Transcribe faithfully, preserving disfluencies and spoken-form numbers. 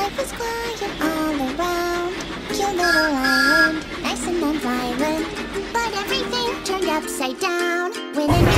life was quiet all around. Cute little island, nice and non-violent. But everything turned upside down when an